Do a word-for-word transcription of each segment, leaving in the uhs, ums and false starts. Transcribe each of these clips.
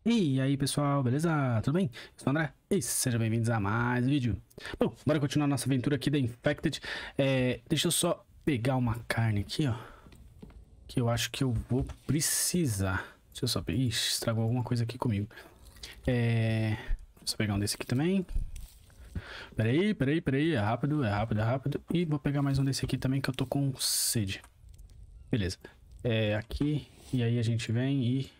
E aí pessoal, beleza? Tudo bem? Eu sou o André e sejam bem-vindos a mais um vídeo. Bom, bora continuar nossa aventura aqui da Infected. é, Deixa eu só pegar uma carne aqui, ó, que eu acho que eu vou precisar. Deixa eu só pegar. Ixi, estragou alguma coisa aqui comigo. é... Deixa eu pegar um desse aqui também. Peraí, peraí, peraí, é rápido, é rápido, é rápido. E vou pegar mais um desse aqui também que eu tô com sede. Beleza, é aqui. E aí a gente vem e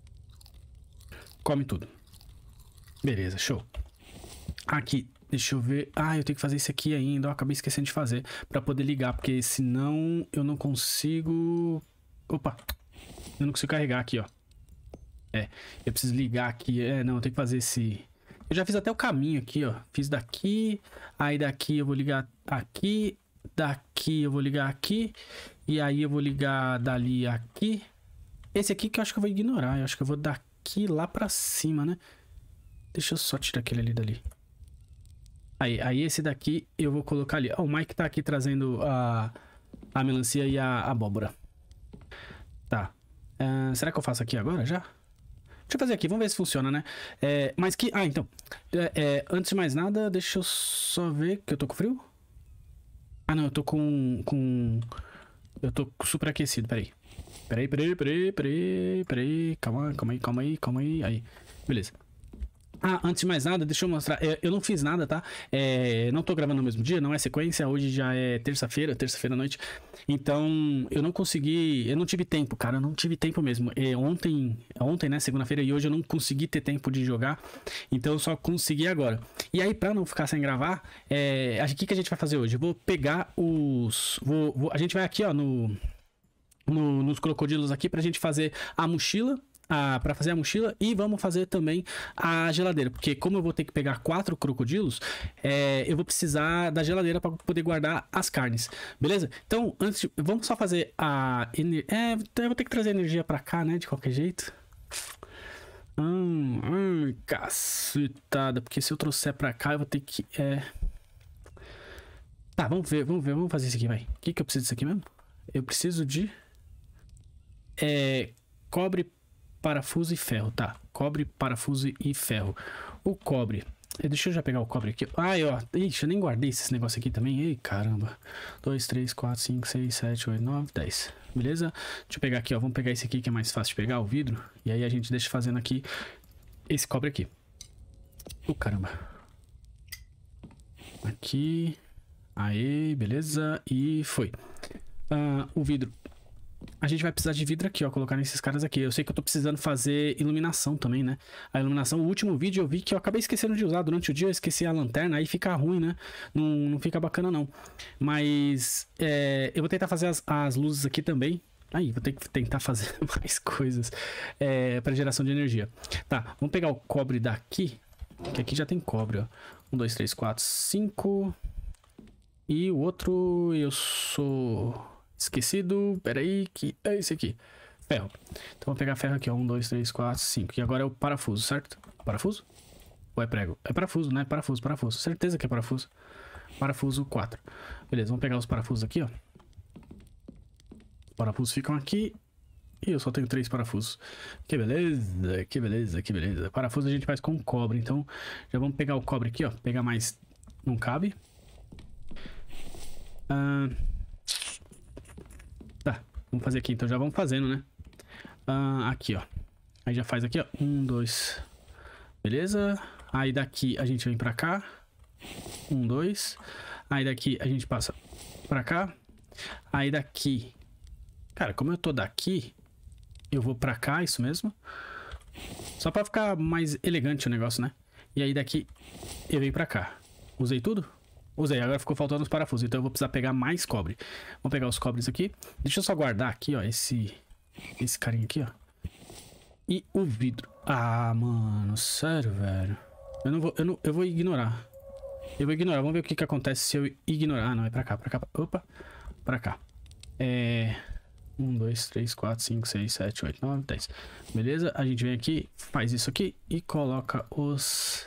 come tudo. Beleza, show. Aqui, deixa eu ver. Ah, eu tenho que fazer isso aqui ainda. Eu acabei esquecendo de fazer pra poder ligar, porque senão eu não consigo... Opa! Eu não consigo carregar aqui, ó. É, eu preciso ligar aqui. É, não, eu tenho que fazer esse... Eu já fiz até o caminho aqui, ó. Fiz daqui, aí daqui eu vou ligar aqui, daqui eu vou ligar aqui, e aí eu vou ligar dali aqui. Esse aqui que eu acho que eu vou ignorar. Eu acho que eu vou daqui lá pra cima, né? Deixa eu só tirar aquele ali dali. Aí, aí esse daqui eu vou colocar ali. Ó, o Mike tá aqui trazendo a, a melancia e a abóbora. Tá. Uh, será que eu faço aqui agora já? Deixa eu fazer aqui, vamos ver se funciona, né? É, mas que... Ah, então. É, é, antes de mais nada, deixa eu só ver que eu tô com frio. Ah, não, eu tô com... com... Eu tô super aquecido, peraí. Peraí, peraí, peraí, peraí, peraí. Calma, calma aí, calma aí, calma aí. Aí, beleza. Ah, antes de mais nada, deixa eu mostrar. É, eu não fiz nada, tá? É, não tô gravando no mesmo dia, não é sequência. Hoje já é terça-feira, terça-feira à noite. Então, eu não consegui... Eu não tive tempo, cara. Eu não tive tempo mesmo. É, ontem, ontem, né? Segunda-feira e hoje eu não consegui ter tempo de jogar. Então, eu só consegui agora. E aí, pra não ficar sem gravar, é, o que, que a gente vai fazer hoje? Eu vou pegar os... Vou, vou, a gente vai aqui, ó, no, no, nos crocodilos aqui pra gente fazer a mochila. Ah, para fazer a mochila e vamos fazer também a geladeira, porque como eu vou ter que pegar quatro crocodilos, é, eu vou precisar da geladeira para poder guardar as carnes, beleza? Então, antes de, vamos só fazer a é, então eu vou ter que trazer energia para cá, né, de qualquer jeito. Hum, hum, cacetada, porque se eu trouxer para cá eu vou ter que é... Tá, vamos ver, vamos ver, vamos fazer isso aqui, vai. O que que eu preciso disso aqui mesmo? Eu preciso de é, cobre, parafuso e ferro, tá? Cobre, parafuso e ferro. O cobre... Deixa eu já pegar o cobre aqui. Ai, ó. Ixi, eu nem guardei esse negócio aqui também. Ei, caramba. dois, três, quatro, cinco, seis, sete, oito, nove, dez. Beleza? Deixa eu pegar aqui, ó. Vamos pegar esse aqui que é mais fácil de pegar, o vidro. E aí a gente deixa fazendo aqui esse cobre aqui. Oh, caramba. Aqui. Aí, beleza. E foi. Uh, o vidro. A gente vai precisar de vidro aqui, ó, colocar nesses caras aqui. Eu sei que eu tô precisando fazer iluminação também, né? A iluminação, o último vídeo eu vi que eu acabei esquecendo de usar. Durante o dia eu esqueci a lanterna, aí fica ruim, né? Não, não fica bacana, não. Mas é, eu vou tentar fazer as, as luzes aqui também. Aí, vou ter que tentar fazer mais coisas é, para geração de energia. Tá, vamos pegar o cobre daqui, que aqui já tem cobre, ó. Um, dois, três, quatro, cinco. E o outro eu sou... Esquecido, peraí, que é esse aqui. Ferro. Então vou pegar ferro aqui, ó. um, dois, três, quatro, cinco. E agora é o parafuso, certo? Parafuso? Ou é prego? É parafuso, né? Parafuso, parafuso. Certeza que é parafuso. Parafuso quatro. Beleza, vamos pegar os parafusos aqui, ó. Os parafusos ficam aqui. E eu só tenho três parafusos. Que beleza, que beleza, que beleza. Parafuso a gente faz com cobre. Então já vamos pegar o cobre aqui, ó. Pegar mais. Não cabe. Ah. Tá, vamos fazer aqui, então já vamos fazendo, né? Ah, aqui, ó. Aí já faz aqui, ó. Um, dois. Beleza? Aí daqui a gente vem pra cá. Um, dois. Aí daqui a gente passa pra cá. Aí daqui... Cara, como eu tô daqui, eu vou pra cá, isso mesmo. Só pra ficar mais elegante o negócio, né? E aí daqui eu venho pra cá. Usei tudo? Usei, agora ficou faltando os parafusos, então eu vou precisar pegar mais cobre. Vamos pegar os cobres aqui. Deixa eu só guardar aqui, ó, esse esse carinha aqui, ó. E o vidro. Ah, mano, sério, velho. Eu não vou, eu não, eu vou ignorar. Eu vou ignorar, vamos ver o que que acontece se eu ignorar. Ah, não, é pra cá, pra cá. Opa, pra cá. É... um, dois, três, quatro, cinco, seis, sete, oito, nove, dez. Beleza, a gente vem aqui, faz isso aqui e coloca os...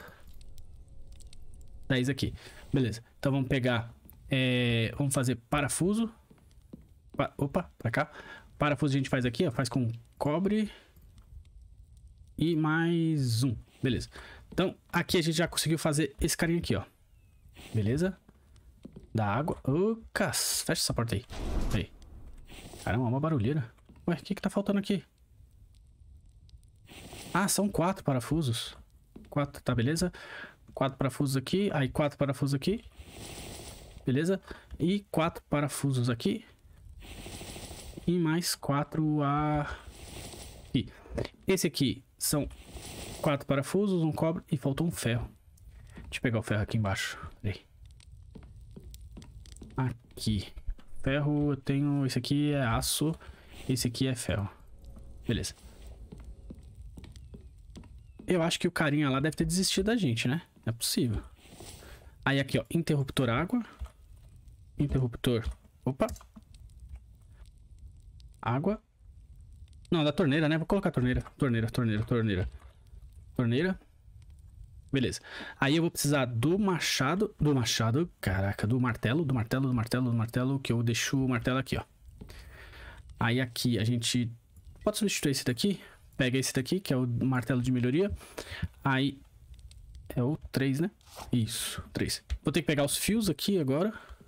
dez aqui. Beleza, então vamos pegar, é, vamos fazer parafuso. Pa, opa, pra cá. Parafuso a gente faz aqui, ó, faz com cobre. e mais um. Beleza. Então, aqui a gente já conseguiu fazer esse carinha aqui, ó. Beleza? Da água. Ô, cas... Fecha essa porta aí. Aí. Caramba, uma barulheira. Ué, o que que tá faltando aqui? Ah, são quatro parafusos. Quatro, tá, beleza? Quatro parafusos aqui. Aí, quatro parafusos aqui. Beleza? E quatro parafusos aqui. E mais quatro aqui. Esse aqui são quatro parafusos, um cobre e faltou um ferro. Deixa eu pegar o ferro aqui embaixo. Aí. Aqui. Ferro eu tenho... Esse aqui é aço. Esse aqui é ferro. Beleza. Eu acho que o carinha lá deve ter desistido da gente, né? Não é possível. Aí aqui, ó. Interruptor água. Interruptor. Opa. Água. Não, da torneira, né? Vou colocar a torneira. Torneira, torneira, torneira. Torneira. Beleza. Aí eu vou precisar do machado. Do machado. Caraca, do martelo. Do martelo, do martelo, do martelo. Que eu deixo o martelo aqui, ó. Aí aqui a gente pode substituir esse daqui. Pega esse daqui, que é o martelo de melhoria. Aí é o três, né? Isso, três. Vou ter que pegar os fios aqui agora.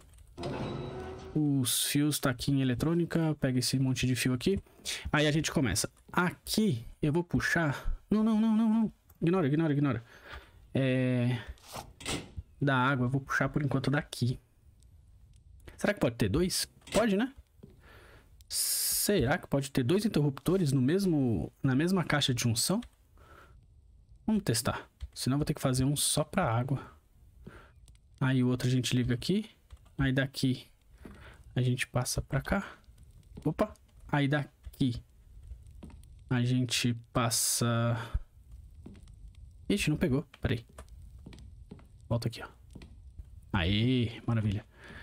Os fios tá aqui em eletrônica. Pega esse monte de fio aqui. Aí a gente começa. Aqui eu vou puxar... Não, não, não, não, não. Ignora, ignora, ignora. É... Da água, eu vou puxar por enquanto daqui. Será que pode ter dois? Pode, né? Será que pode ter dois interruptores no mesmo, na mesma caixa de junção? Vamos testar. Senão eu vou ter que fazer um só para água. Aí o outro a gente liga aqui. Aí daqui a gente passa para cá. Opa! Aí daqui a gente passa... Ixi, não pegou. Peraí. Volta aqui, ó. Aí, maravilha.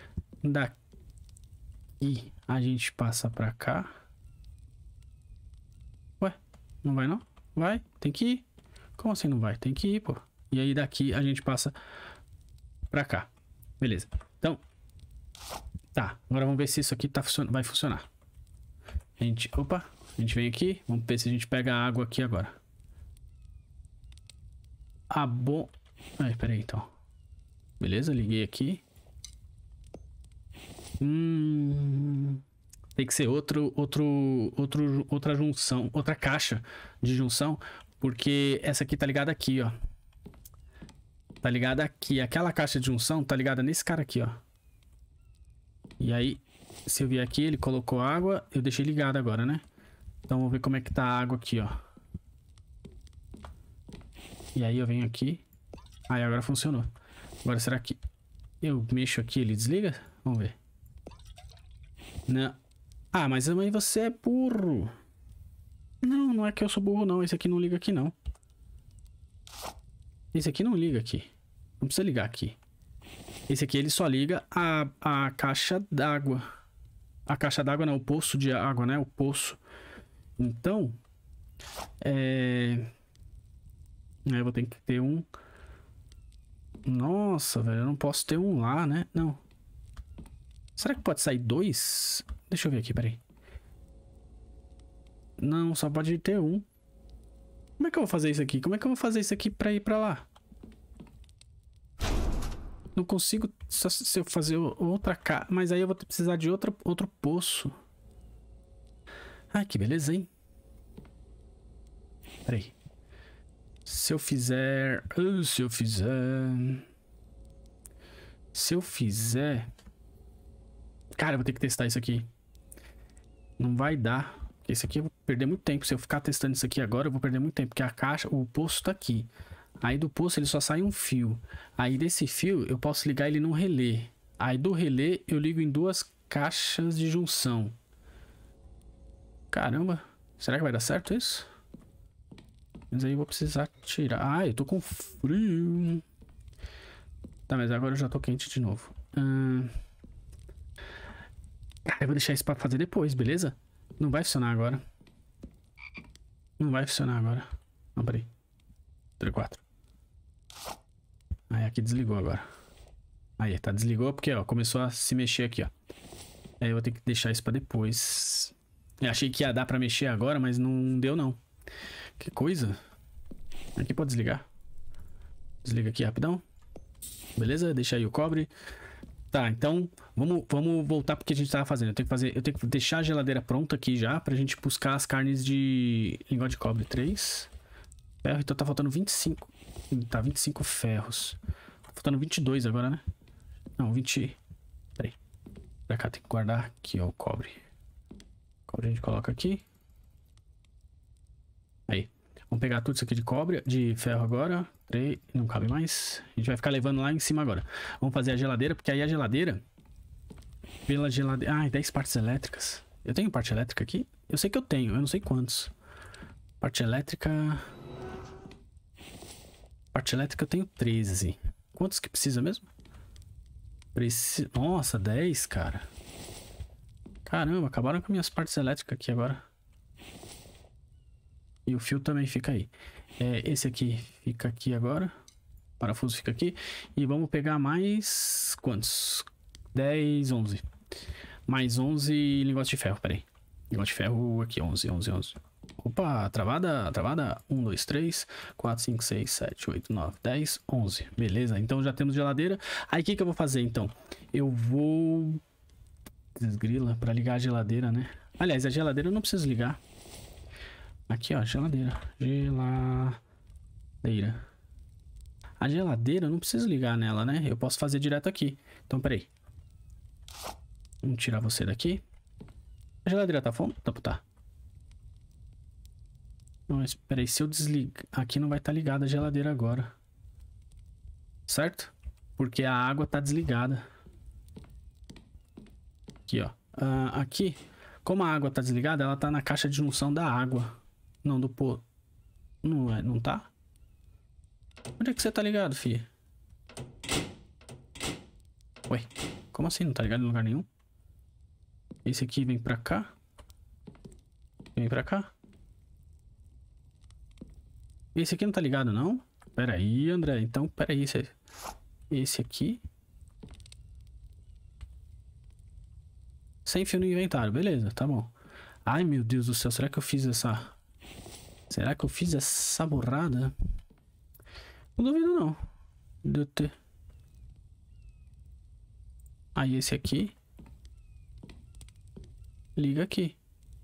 Daqui a gente passa pra cá. Ué, não vai não? Vai, tem que ir. Como assim não vai? Tem que ir, pô. E aí daqui a gente passa pra cá. Beleza. Então, tá. Agora vamos ver se isso aqui tá funcion... vai funcionar. A gente, opa, a gente vem aqui. Vamos ver se a gente pega a água aqui agora. Ah, bom. Ai, peraí então. Beleza, liguei aqui. Hum... Tem que ser outro, outro, outro, outra junção, outra caixa de junção, porque essa aqui tá ligada aqui, ó. Tá ligada aqui. Aquela caixa de junção tá ligada nesse cara aqui, ó. E aí, se eu vier aqui, ele colocou água, eu deixei ligado agora, né? Então, vou ver como é que tá a água aqui, ó. E aí, eu venho aqui. Aí, agora funcionou. Agora, será que eu mexo aqui ele desliga? Vamos ver. Não. Ah, mas aí você é burro. Não, não é que eu sou burro, não. Esse aqui não liga aqui, não. Esse aqui não liga aqui. Não precisa ligar aqui. Esse aqui, ele só liga a, a caixa d'água. A caixa d'água não, o poço de água, né? O poço. Então, é... Aí eu vou ter que ter um... Nossa, velho, eu não posso ter um lá, né? Não. Será que pode sair dois? Deixa eu ver aqui, peraí. Não, só pode ter um. Como é que eu vou fazer isso aqui? Como é que eu vou fazer isso aqui pra ir pra lá? Não consigo só se eu fazer outra ca... Mas aí eu vou precisar de outra, outro poço. Ai, que beleza, hein? Peraí. Se eu fizer... Uh, se eu fizer... Se eu fizer... Cara, eu vou ter que testar isso aqui. Não vai dar. Porque esse aqui eu vou perder muito tempo. Se eu ficar testando isso aqui agora, eu vou perder muito tempo. Porque a caixa, o poço tá aqui. Aí do poço ele só sai um fio. Aí desse fio eu posso ligar ele num relé. Aí do relé eu ligo em duas caixas de junção. Caramba. Será que vai dar certo isso? Mas aí eu vou precisar tirar. Ah, eu tô com frio. Tá, mas agora eu já tô quente de novo. Hum... Ah, eu vou deixar isso pra fazer depois, beleza? Não vai funcionar agora. Não vai funcionar agora. Não, peraí. três, quatro. Aí aqui desligou agora. Aí, tá, desligou porque, ó, começou a se mexer aqui, ó. Aí eu vou ter que deixar isso pra depois. Eu achei que ia dar pra mexer agora, mas não deu, não. Que coisa. Aqui pode desligar. Desliga aqui rapidão. Beleza? Deixa aí o cobre. Tá, então vamos, vamos voltar porque a gente tava fazendo. Eu tenho que fazer, eu tenho que deixar a geladeira pronta aqui já pra gente buscar as carnes de lingote de cobre. três ferro, então tá faltando vinte e cinco. Tá, vinte e cinco ferros. Tá faltando vinte e dois agora, né? Não, vinte. Peraí. Pra cá tem que guardar aqui, ó, o cobre. O cobre a gente coloca aqui. Aí. Vamos pegar tudo isso aqui de cobre, de ferro agora. três, não cabe mais. A gente vai ficar levando lá em cima agora. Vamos fazer a geladeira, porque aí a geladeira... Pela geladeira... Ah, dez partes elétricas. Eu tenho parte elétrica aqui? Eu sei que eu tenho, eu não sei quantos. Parte elétrica... Parte elétrica eu tenho treze. Quantos que precisa mesmo? Preci... Nossa, dez, cara. Caramba, acabaram com minhas partes elétricas aqui agora. E o fio também fica aí. É, esse aqui fica aqui agora. O parafuso fica aqui. E vamos pegar mais... Quantos? dez, onze. Mais onze lingotes de ferro, peraí. Lingote de ferro aqui, onze, onze, onze. Opa, travada, travada. um, dois, três, quatro, cinco, seis, sete, oito, nove, dez, onze. Beleza, então já temos geladeira. Aí o que, que eu vou fazer então? Eu vou... Desgrila pra ligar a geladeira, né? Aliás, a geladeira eu não preciso ligar. Aqui, ó, geladeira. Geladeira. A geladeira eu não preciso ligar nela, né? Eu posso fazer direto aqui. Então, peraí. Vamos tirar você daqui. A geladeira tá fome? Tá, tá. Não, mas peraí, se eu desligar... Aqui não vai estar ligada a geladeira agora. Certo? Porque a água tá desligada. Aqui, ó. Uh, aqui, como a água tá desligada, ela tá na caixa de junção da água. Não, do pô. Não é, não tá? Onde é que você tá ligado, filha? Ué, como assim? Não tá ligado em lugar nenhum? Esse aqui vem pra cá. Vem pra cá. Esse aqui não tá ligado, não? Pera aí, André. Então, pera aí. Esse, esse aqui... Sem fio no inventário. Beleza, tá bom. Ai, meu Deus do céu. Será que eu fiz essa... Será que eu fiz essa borrada? Não duvido, não. De eu ter... Aí, esse aqui... Liga aqui.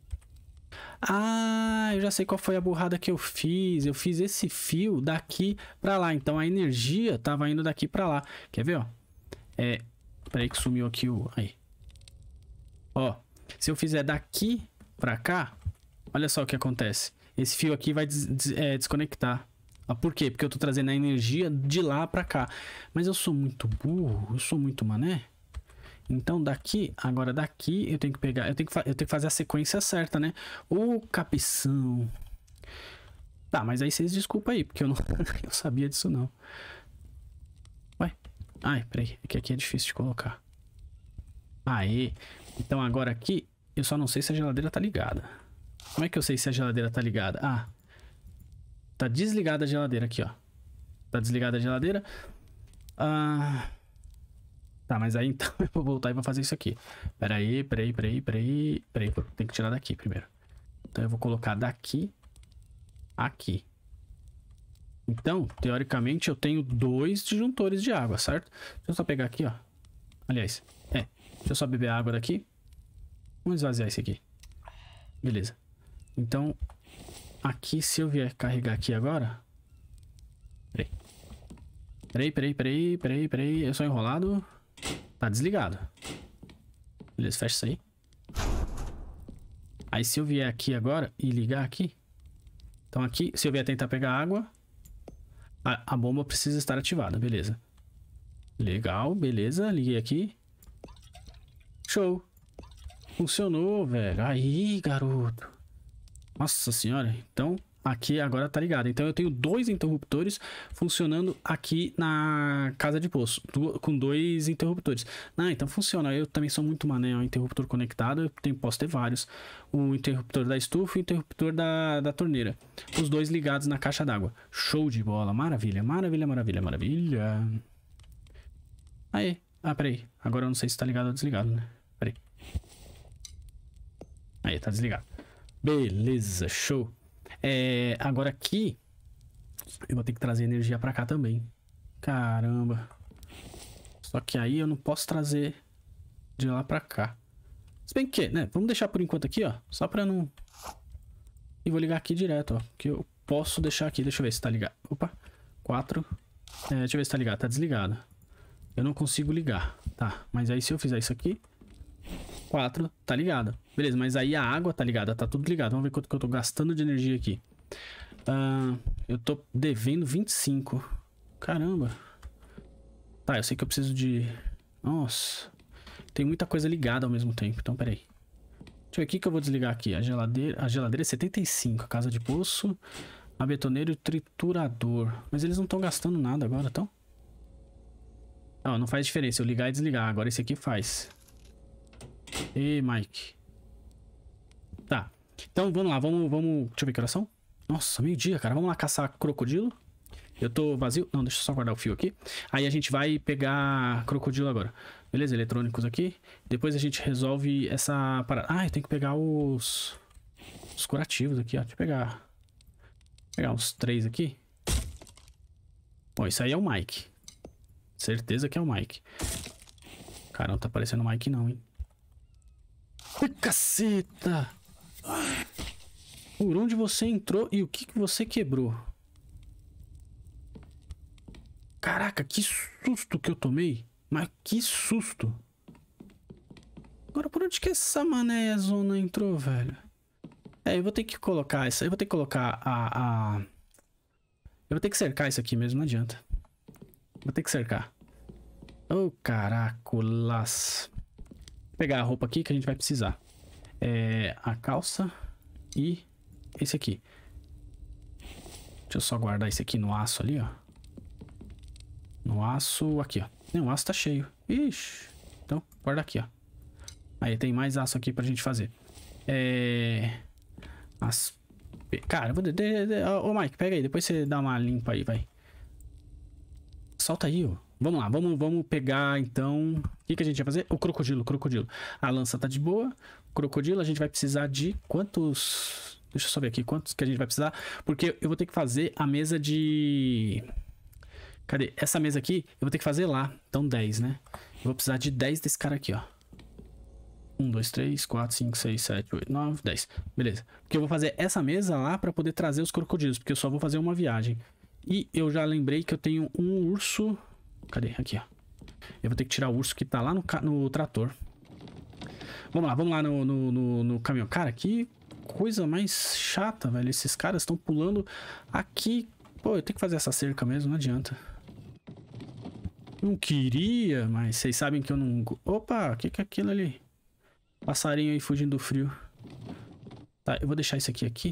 Ah, eu já sei qual foi a burrada que eu fiz. Eu fiz esse fio daqui pra lá. Então a energia tava indo daqui pra lá. Quer ver, ó? É... Peraí que sumiu aqui o... Aí. Ó. Se eu fizer daqui pra cá... Olha só o que acontece. Esse fio aqui vai des des é, desconectar. Ah, por quê? Porque eu tô trazendo a energia de lá pra cá. Mas eu sou muito burro. Eu sou muito mané. Então daqui, agora daqui eu tenho que pegar, eu tenho que, eu tenho que fazer a sequência certa, né? Ô, cabeção. Tá, mas aí vocês desculpa aí, porque eu não eu sabia disso não. Ué? Ai, peraí, é que aqui é difícil de colocar. Aê. Então agora aqui, eu só não sei se a geladeira tá ligada. Como é que eu sei se a geladeira tá ligada? Ah, tá desligada a geladeira aqui, ó. Tá desligada a geladeira. Ah... Tá, mas aí então eu vou voltar e vou fazer isso aqui. Pera aí, peraí, peraí, peraí. Peraí, tem que tirar daqui primeiro. Então eu vou colocar daqui aqui. Então, teoricamente, eu tenho dois disjuntores de água, certo? Deixa eu só pegar aqui, ó. Aliás, é. Deixa eu só beber a água daqui. Vamos esvaziar esse aqui. Beleza. Então, aqui, se eu vier carregar aqui agora... Peraí. Peraí, peraí, peraí, peraí, peraí. Eu sou enrolado... Tá desligado. Beleza, fecha isso aí. Aí se eu vier aqui agora e ligar aqui. Então aqui, se eu vier tentar pegar água, a, a bomba precisa estar ativada, beleza. Legal, beleza, liguei aqui. Show. Funcionou, velho. Aí, garoto. Nossa senhora. Então, aqui agora tá ligado. Então eu tenho dois interruptores funcionando aqui na casa de poço. Com dois interruptores. Ah, então funciona. Eu também sou muito mané. O interruptor conectado, eu tenho, posso ter vários. O interruptor da estufa e o interruptor da, da torneira. Os dois ligados na caixa d'água. Show de bola. Maravilha, maravilha, maravilha, maravilha. Aí. Ah, peraí. Agora eu não sei se tá ligado ou desligado, né? Peraí. Aí, tá desligado. Beleza, show. É, agora aqui Eu vou ter que trazer energia pra cá também. Caramba. Só que aí eu não posso trazer de lá pra cá. Se bem que, né? Vamos deixar por enquanto aqui, ó. Só pra não... E vou ligar aqui direto, ó. Que eu posso deixar aqui. Deixa eu ver se tá ligado. Opa. quatro. É, deixa eu ver se tá ligado. Tá desligado. Eu não consigo ligar. Tá. Mas aí se eu fizer isso aqui... quatro. Tá ligado. Beleza, mas aí a água tá ligada. Tá tudo ligado. Vamos ver quanto que eu tô gastando de energia aqui. Uh, eu tô devendo vinte e cinco. Caramba. Tá, eu sei que eu preciso de... Nossa. Tem muita coisa ligada ao mesmo tempo. Então, peraí. Deixa eu ver o que que eu vou desligar aqui. A geladeira, a geladeira é setenta e cinco. A casa de poço. A betoneira e o triturador. Mas eles não estão gastando nada agora, estão? Não, não faz diferença eu ligar e desligar. Agora esse aqui faz. Ei, Mike. Tá. Então, vamos lá. Vamos... vamos... Deixa eu ver que horas são. Nossa, meio-dia, cara. Vamos lá caçar crocodilo. Eu tô vazio. Não, deixa eu só guardar o fio aqui. Aí a gente vai pegar crocodilo agora. Beleza, eletrônicos aqui. Depois a gente resolve essa parada. Ah, eu tenho que pegar os... Os curativos aqui, ó. Deixa eu pegar... Pegar uns três aqui. Bom, isso aí é o Mike. Certeza que é o Mike. Cara, não tá parecendo o Mike não, hein. Ai, caceta! Por onde você entrou e o que, que você quebrou? Caraca, que susto que eu tomei. Mas que susto. Agora por onde que essa mané zona entrou, velho? É, eu vou ter que colocar essa. Eu vou ter que colocar a... a... Eu vou ter que cercar isso aqui mesmo, não adianta. Vou ter que cercar. Oh, caracolas. Vou pegar a roupa aqui que a gente vai precisar. É, a calça e esse aqui. Deixa eu só guardar esse aqui no aço ali, ó. No aço aqui, ó. Não, o aço tá cheio. Ixi. Então, guarda aqui, ó. Aí tem mais aço aqui pra gente fazer. É... As... Cara, eu vou... Ô, Mike, pega aí. Depois você dá uma limpa aí, vai. Solta aí, ó. Vamos lá, vamos, vamos pegar, então... O que, que a gente vai fazer? O crocodilo, crocodilo. A lança tá de boa. O crocodilo, a gente vai precisar de quantos... Deixa eu só ver aqui quantos que a gente vai precisar. Porque eu vou ter que fazer a mesa de... Cadê? Essa mesa aqui, eu vou ter que fazer lá. Então, dez, né? Eu vou precisar de dez desse cara aqui, ó. um, dois, três, quatro, cinco, seis, sete, oito, nove, dez. Beleza. Porque eu vou fazer essa mesa lá pra poder trazer os crocodilos. Porque eu só vou fazer uma viagem. E eu já lembrei que eu tenho um urso... Cadê? Aqui, ó. Eu vou ter que tirar o urso que tá lá no, no trator. Vamos lá, vamos lá no, no, no, no caminhão. Cara, que coisa mais chata, velho. Esses caras estão pulando aqui. Pô, eu tenho que fazer essa cerca mesmo, não adianta. Não queria, mas vocês sabem que eu não... Opa, o que que é aquilo ali? Passarinho aí fugindo do frio. Tá, eu vou deixar isso aqui aqui.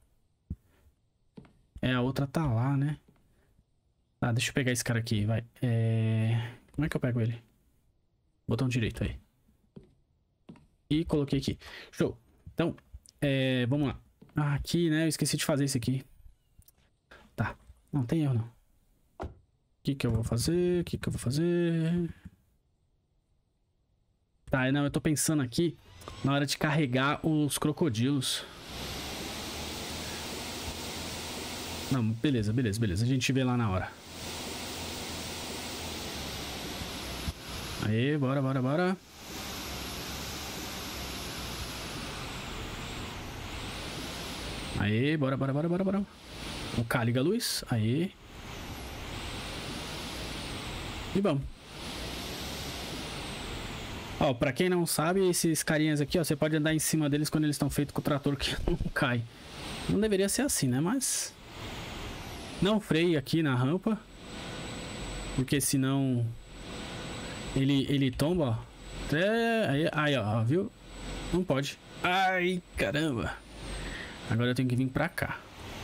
É, a outra tá lá, né? Tá, deixa eu pegar esse cara aqui, vai. É... Como é que eu pego ele? Botão direito aí. E coloquei aqui. Show. Então, é... vamos lá. Ah, aqui, né? Eu esqueci de fazer isso aqui. Tá. Não tem erro, não. O que que eu vou fazer? O que que eu vou fazer? Tá, não, eu tô pensando aqui na hora de carregar os crocodilos. Não, beleza, beleza, beleza. A gente vê lá na hora. Aê, bora, bora, bora. Aê, bora, bora, bora, bora, bora. O K liga a luz. Aê. E vamos. Ó, pra quem não sabe, esses carinhas aqui, ó, você pode andar em cima deles quando eles estão feitos com o trator que não cai. Não deveria ser assim, né? Mas... Não freie aqui na rampa. Porque senão... Ele, ele tomba, ó. É, aí, aí, ó, viu? Não pode. Ai, caramba. Agora eu tenho que vir pra cá.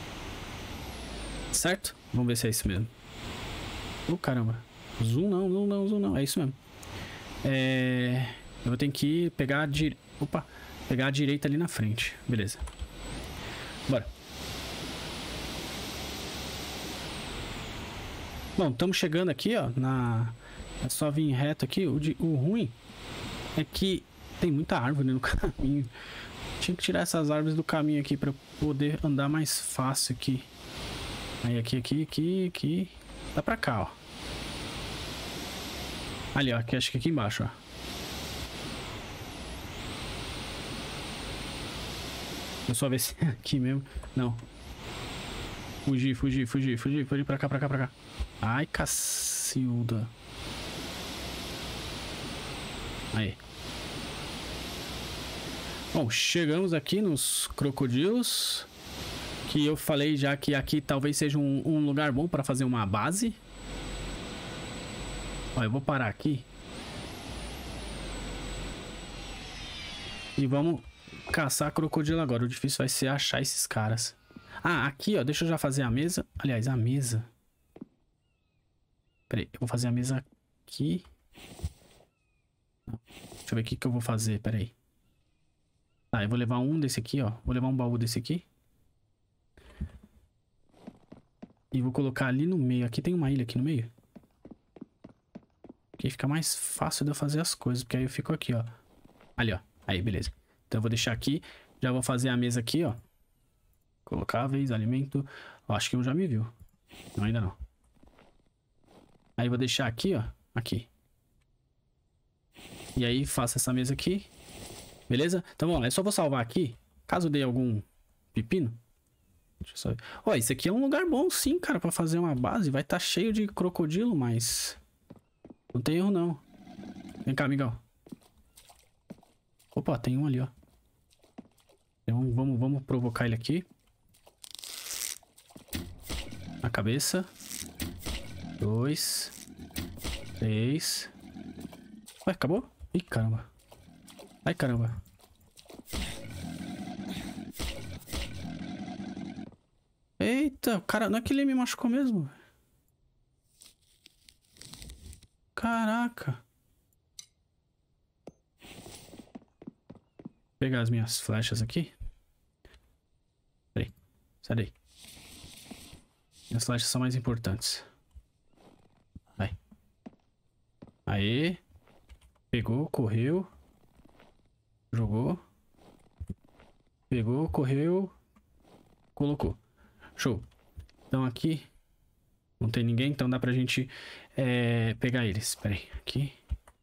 Certo? Vamos ver se é isso mesmo. Oh, caramba. Zoom não, não, não, zoom não. É isso mesmo. É... Eu vou ter que pegar a dire... Opa. Pegar a direita ali na frente. Beleza. Bora. Bom, estamos chegando aqui, ó. Na... É só vir reto aqui. O, de... o ruim é que tem muita árvore no caminho. Tinha que tirar essas árvores do caminho aqui pra poder andar mais fácil aqui. Aí aqui, aqui, aqui, aqui. Dá pra cá, ó. Ali, ó. Aqui, acho que aqui embaixo, ó. Deixa eu só ver se é aqui mesmo. Não. Fugir, fugir, fugir, fugir, fugir pra cá, pra cá, pra cá. Ai, cacilda. Aí. Bom, chegamos aqui nos crocodilos. Que eu falei já que aqui talvez seja um, um lugar bom pra fazer uma base. Ó, eu vou parar aqui. E vamos caçar crocodilo agora. O difícil vai ser achar esses caras. Ah, aqui, ó. Deixa eu já fazer a mesa. Aliás, a mesa. Pera aí, eu vou fazer a mesa aqui. Deixa eu ver o que que eu vou fazer. Pera aí. Tá, eu vou levar um desse aqui, ó. Vou levar um baú desse aqui. E vou colocar ali no meio. Aqui tem uma ilha aqui no meio. Aqui fica mais fácil de eu fazer as coisas. Porque aí eu fico aqui, ó. Ali, ó. Aí, beleza. Então eu vou deixar aqui. Já vou fazer a mesa aqui, ó. Colocáveis, alimento. Ó, acho que um já me viu. Não, ainda não. Aí eu vou deixar aqui, ó. Aqui. E aí faço essa mesa aqui. Beleza? Então vamos lá. Eu só vou salvar aqui. Caso dê algum pepino. Deixa eu só ver. Ó, esse aqui é um lugar bom sim, cara, pra fazer uma base. Vai estar tá cheio de crocodilo, mas... não tem erro, não. Vem cá, amigão. Opa, tem um ali, ó. Então, vamos, vamos provocar ele aqui. Na cabeça. Dois. Três. Ué, acabou? Ih, caramba. Ai, caramba. Eita, cara, não é que ele me machucou mesmo? Caraca. Vou pegar as minhas flechas aqui. Peraí, sai daí. Minhas flechas são mais importantes. Vai. Aê. Pegou, correu. Jogou. Pegou, correu. Colocou. Show. Então aqui não tem ninguém, então dá pra gente é, pegar eles. Espera aí, aqui.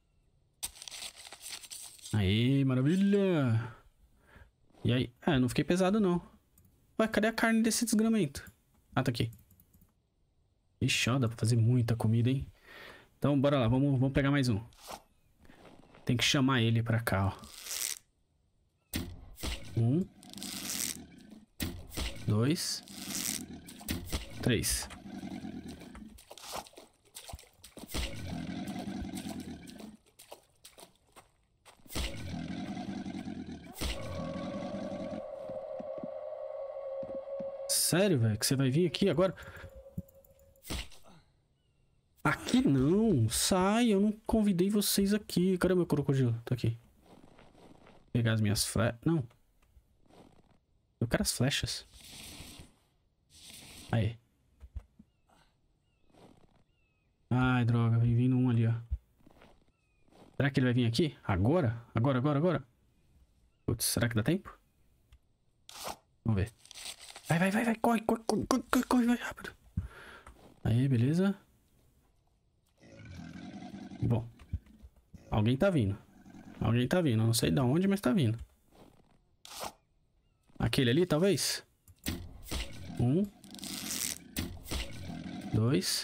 Aí, maravilha. E aí? Ah, não fiquei pesado não. Ué, cadê a carne desse desgramento? Ah, tá aqui. Ixi, ó, dá pra fazer muita comida, hein? Então bora lá, vamos, vamos pegar mais um. Tem que chamar ele pra cá, ó. Um. Dois. Três. Sério, velho? Que você vai vir aqui agora? Aqui não. Sai, eu não convidei vocês aqui. Cadê meu crocodilo? Tá aqui. Vou pegar as minhas flechas. Não. Eu quero as flechas. Aí. Ai, droga. Vem vindo um ali, ó. Será que ele vai vir aqui? Agora? Agora, agora, agora? Putz, será que dá tempo? Vamos ver. Vai, vai, vai, vai. Corre, corre, corre, corre, corre, vai rápido. Aí, beleza. Bom. Alguém tá vindo. Alguém tá vindo. Eu não sei de onde, mas tá vindo. Aquele ali, talvez? Um. Dois.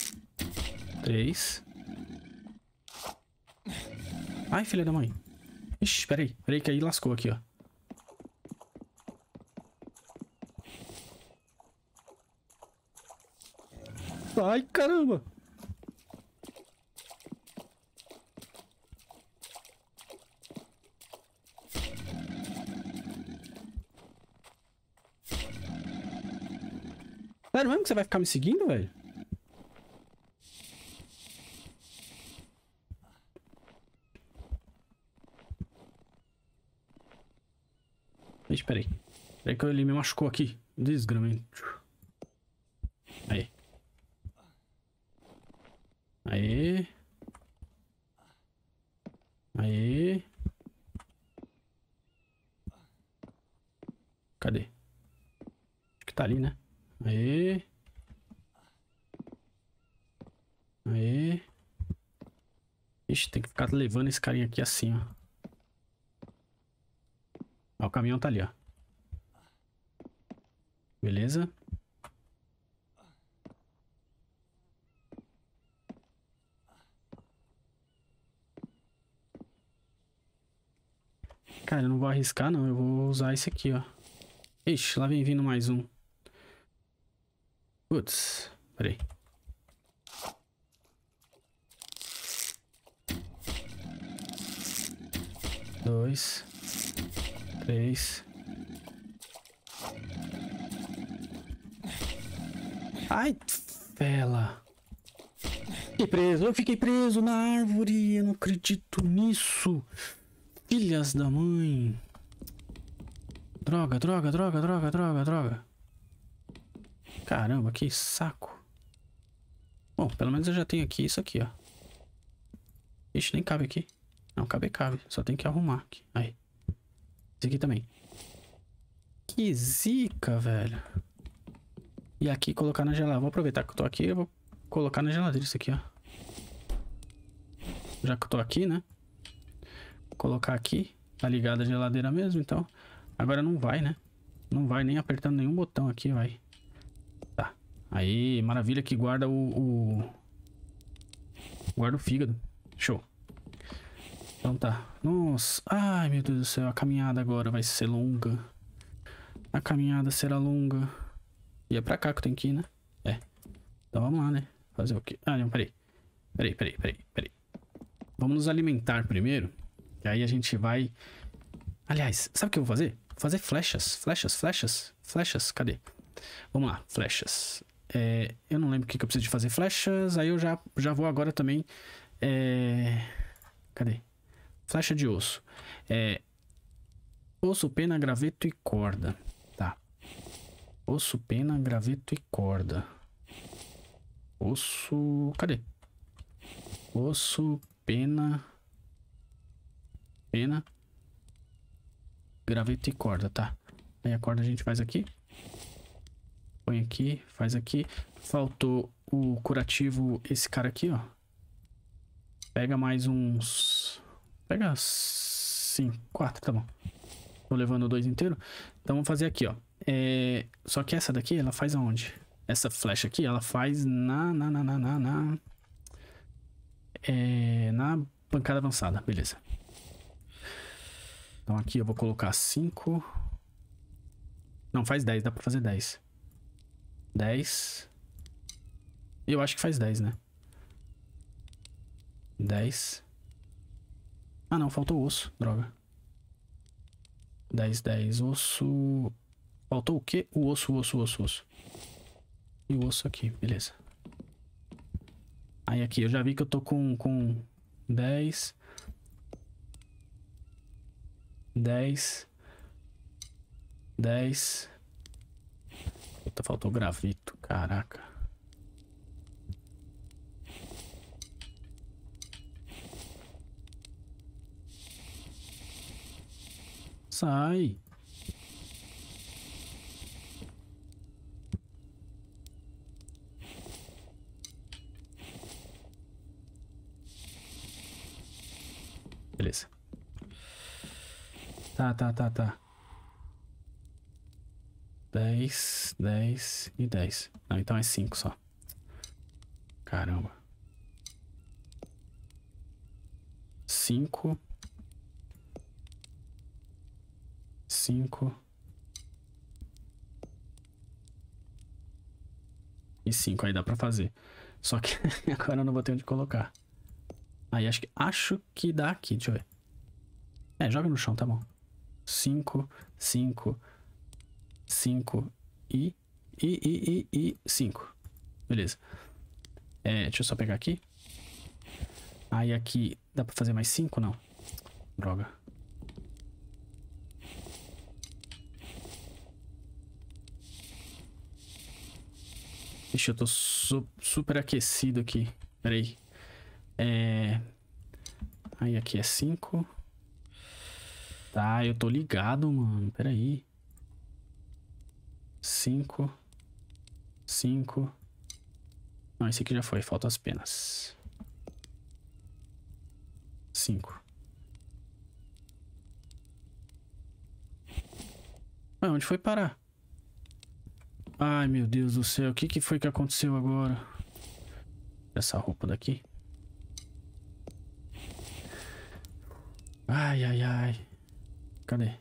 Três. Ai, filha da mãe. Ixi, peraí. Peraí que aí lascou aqui, ó. Ai, caramba. Sério mesmo que você vai ficar me seguindo, velho? Ixi, peraí. Peraí que ele me machucou aqui. Desgramento. Aí. Aí. Aí. Cadê? Acho que tá ali, né? Aí. Aê. Ixi, tem que ficar levando esse carinha aqui assim, ó. Ó, o caminhão tá ali, ó. Beleza. Cara, eu não vou arriscar, não. Eu vou usar esse aqui, ó. Ixi, lá vem vindo mais um. Putz, peraí. Dois. Três. Ai, fela. Fiquei preso, eu fiquei preso na árvore. Eu não acredito nisso. Filhas da mãe. Droga, droga, droga, droga, droga, droga. Caramba, que saco. Bom, pelo menos eu já tenho aqui isso aqui, ó. Ixi, nem cabe aqui. Não, cabe, cabe. Só tem que arrumar aqui. Aí. Esse aqui também. Que zica, velho. E aqui colocar na geladeira. Vou aproveitar que eu tô aqui. Eu vou colocar na geladeira isso aqui, ó. Já que eu tô aqui, né? Vou colocar aqui. Tá ligada a geladeira mesmo, então. Agora não vai, né? Não vai nem apertando nenhum botão aqui, vai. Tá. Aí, maravilha que guarda o... o... Guarda o fígado. Show. Então tá. Nossa. Ai, meu Deus do céu. A caminhada agora vai ser longa. A caminhada será longa. E é pra cá que eu tenho que ir, né? É. Então vamos lá, né? Fazer o quê? Ah, não, peraí. Peraí, peraí, peraí, peraí. Vamos nos alimentar primeiro. E aí a gente vai... Aliás, sabe o que eu vou fazer? Vou fazer flechas. Flechas, flechas, flechas. Cadê? Vamos lá, flechas. É, eu não lembro o que, que eu preciso de fazer flechas. Aí eu já, já vou agora também... É... Cadê? Flecha de osso. É... Osso, pena, graveto e corda. Tá. Osso, pena, graveto e corda. Osso... Cadê? Osso, pena... Pena... Graveto e corda, tá. Aí a corda a gente faz aqui. Põe aqui, faz aqui. Faltou o curativo, esse cara aqui, ó. Pega mais uns... Pega cinco, quatro, tá bom. Tô levando dois inteiro. Então vamos fazer aqui, ó. É... Só que essa daqui, ela faz aonde? Essa flecha aqui, ela faz na... Na, na, na, na, na... É... Na pancada avançada, beleza. Então aqui eu vou colocar cinco. Não, faz dez, dá pra fazer dez. dez. Eu acho que faz dez, né? dez. Ah, não, faltou o osso, droga. dez, dez, osso... Faltou o quê? O osso, o osso, o osso, o osso. E o osso aqui, beleza. Aí aqui, eu já vi que eu tô com, com dez... dez. dez. Puta, faltou gravito. Caraca. Sai. Beleza. Tá, tá, tá, tá. dez, dez e dez. Não, então é cinco só. Caramba. cinco. cinco. E cinco, aí dá pra fazer. Só que agora eu não vou ter onde colocar. Aí acho que, acho que dá aqui, deixa eu ver. É, joga no chão, tá bom. cinco, cinco, cinco e, e, e, e, e cinco. Beleza. É, deixa eu só pegar aqui. Aí aqui, dá pra fazer mais cinco? Não. Droga. Ixi, eu tô su super aquecido aqui. Pera aí. É... Aí aqui é cinco. Tá, eu tô ligado, mano. Pera aí. cinco. cinco. Não, esse aqui já foi. Falta as penas. Cinco. Ah, onde foi parar? Ai, meu Deus do céu. O que que foi que aconteceu agora? Essa roupa daqui. Ai, ai, ai. Cadê?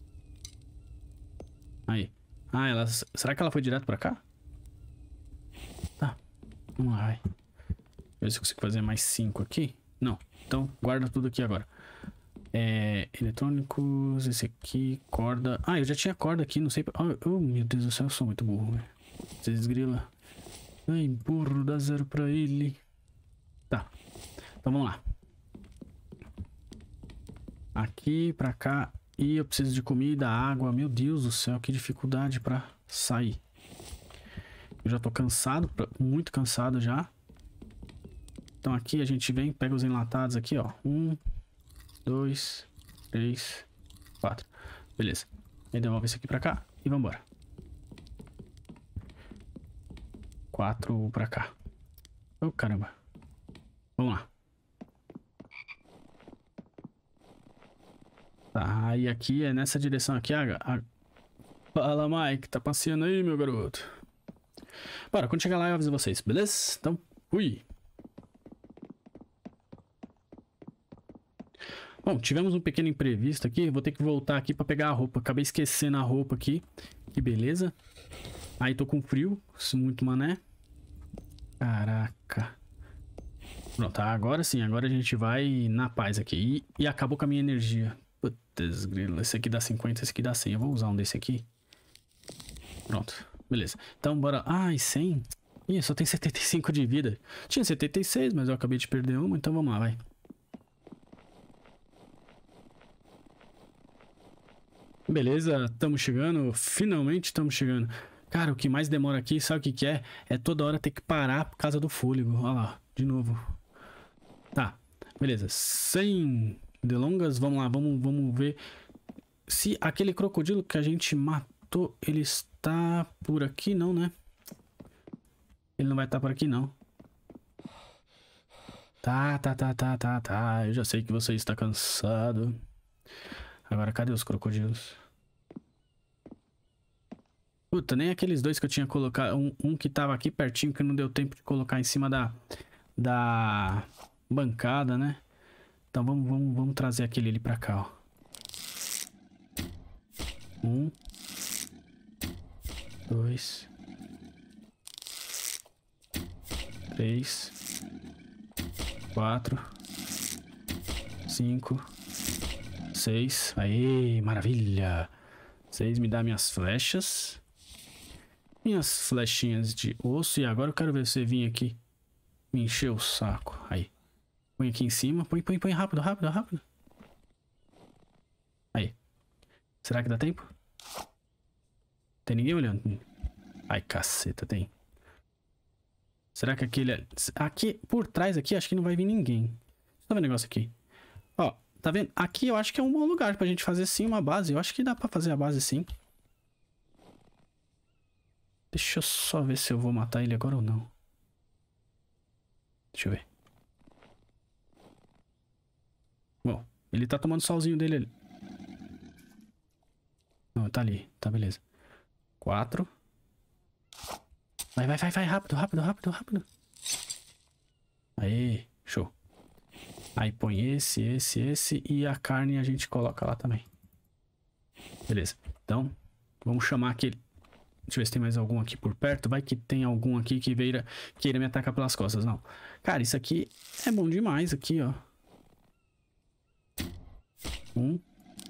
Aí. Ah, ela... Será que ela foi direto pra cá? Tá. Vamos lá, vai. Ver se eu consigo fazer mais cinco aqui. Não. Então, guarda tudo aqui agora. É... Eletrônicos... Esse aqui... Corda... Ah, eu já tinha corda aqui, não sei... Oh, oh meu Deus do céu, eu sou muito burro, velho. Você desgrila. Ai, burro, dá zero pra ele. Tá. Então, vamos lá. Aqui, pra cá. E eu preciso de comida, água. Meu Deus do céu, que dificuldade pra sair. Eu já tô cansado, muito cansado já. Então aqui a gente vem, pega os enlatados aqui, ó. Um, dois, três, quatro. Beleza. Aí devolve esse aqui pra cá e vambora. Quatro pra cá. Oh, caramba. Vamos lá. Tá, e aqui é nessa direção aqui, a, a... Fala, Mike, tá passeando aí, meu garoto. Bora, quando chegar lá eu aviso vocês, beleza? Então, fui. Bom, tivemos um pequeno imprevisto aqui. Vou ter que voltar aqui pra pegar a roupa. Acabei esquecendo a roupa aqui. Que beleza. Aí tô com frio. Muito mané. Caraca. Pronto, agora sim. Agora a gente vai na paz aqui. E, e acabou com a minha energia. Putz, grilo. Esse aqui dá cinquenta, esse aqui dá cem. Eu vou usar um desse aqui. Pronto. Beleza. Então, bora... Ai, cem? Ih, só tem setenta e cinco de vida. Tinha setenta e seis, mas eu acabei de perder uma. Então vamos lá, vai. Beleza, estamos chegando. Finalmente estamos chegando. Cara, o que mais demora aqui, sabe o que que é? É toda hora ter que parar por causa do fôlego. Olha lá, de novo. Tá, beleza. Sem delongas, vamos lá, vamos, vamos ver se aquele crocodilo que a gente matou, ele está por aqui, não, né? Ele não vai estar por aqui, não. Tá, tá, tá, tá, tá, tá. Eu já sei que você está cansado. Agora, cadê os crocodilos? Puta, nem aqueles dois que eu tinha colocado. Um, um que tava aqui pertinho, que não deu tempo de colocar em cima da, da bancada, né? Então vamos, vamos, vamos trazer aquele ali pra cá, ó. Um. Dois. Três. Quatro. Cinco. Seis. Aê, maravilha. Seis, me dá minhas flechas. Minhas flechinhas de osso. E agora eu quero ver você vir aqui me encher o saco. Aí. Põe aqui em cima. Põe, põe, põe. Rápido, rápido, rápido. Aí. Será que dá tempo? Tem ninguém olhando? Ai, caceta, tem. Será que aquele... Aqui, por trás aqui, acho que não vai vir ninguém. Tá vendo o negócio aqui? Ó, tá vendo? Aqui eu acho que é um bom lugar pra gente fazer sim uma base. Eu acho que dá pra fazer a base sim. Deixa eu só ver se eu vou matar ele agora ou não. Deixa eu ver. Bom, ele tá tomando solzinho dele ali. Não, tá ali. Tá, beleza. Quatro. Vai, vai, vai, vai. Rápido, rápido, rápido, rápido. Aê, show. Aí põe esse, esse, esse. E a carne a gente coloca lá também. Beleza. Então, vamos chamar aquele... Deixa eu ver se tem mais algum aqui por perto. Vai que tem algum aqui que veira, queira me atacar pelas costas. Não. Cara, isso aqui é bom demais aqui, ó. Um.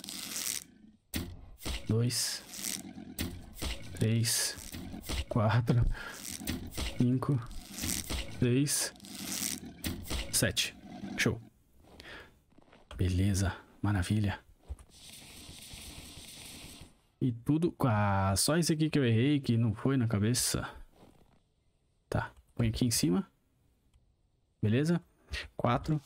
Dois. Três. Quatro. Cinco. Seis. Sete. Show. Beleza. Maravilha. E tudo... Ah, só esse aqui que eu errei, que não foi na cabeça. Tá. Põe aqui em cima. Beleza? Quatro.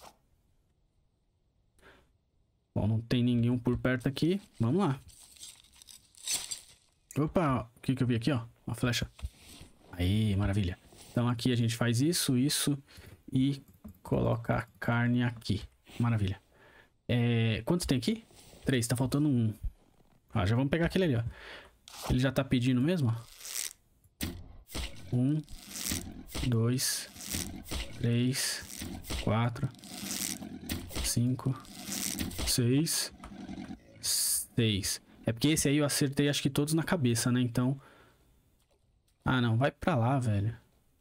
Bom, não tem nenhum por perto aqui. Vamos lá. Opa, o que que eu vi aqui, ó? Uma flecha. Aí, maravilha. Então aqui a gente faz isso, isso e coloca a carne aqui. Maravilha. É, quantos tem aqui? Três, tá faltando um. Ah, já vamos pegar aquele ali, ó. Ele já tá pedindo mesmo, ó. Um, dois, três, quatro, cinco, seis, seis. É porque esse aí eu acertei acho que todos na cabeça, né? Então... Ah, não. Vai pra lá, velho.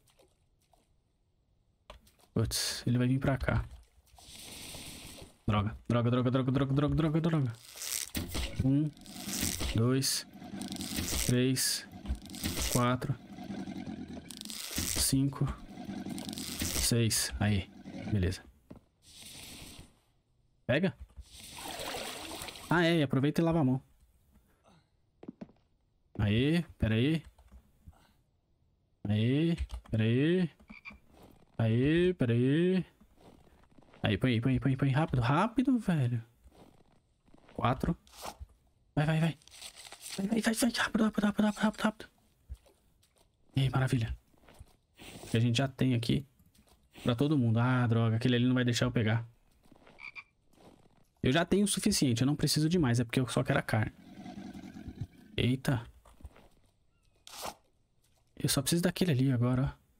Putz, ele vai vir pra cá. Droga, droga, droga, droga, droga, droga, droga, droga. Um, dois, três, quatro, cinco, seis. Aí, beleza. Pega. Ah, é, aproveita e lava a mão. Aí, pera aí. Aí, pera aí. Aí, pera aí. Aí, põe aí, põe aí, põe aí, põe aí. Rápido, rápido, velho. Quatro. Vai, vai, vai. Vai, vai, vai, vai. Rápido, rápido, rápido, rápido, rápido, rápido. E aí, maravilha. Que a gente já tem aqui pra todo mundo. Ah, droga. Aquele ali não vai deixar eu pegar. Eu já tenho o suficiente. Eu não preciso de mais. É porque eu só quero a carne. Eita. Eu só preciso daquele ali agora, ó.